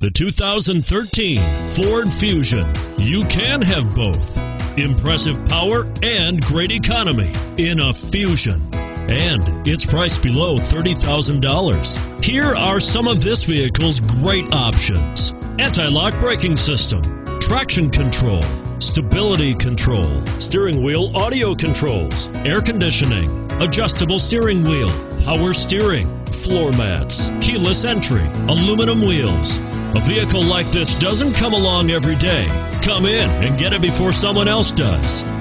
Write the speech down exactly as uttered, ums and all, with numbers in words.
The two thousand thirteen Ford Fusion. You can have both. Impressive power and great economy in a Fusion. And it's priced below thirty thousand dollars. Here are some of this vehicle's great options: anti-lock braking system, traction control, stability control, steering wheel audio controls, air conditioning, adjustable steering wheel, power steering, floor mats, keyless entry, aluminum wheels. A vehicle like this doesn't come along every day. Come in and get it before someone else does.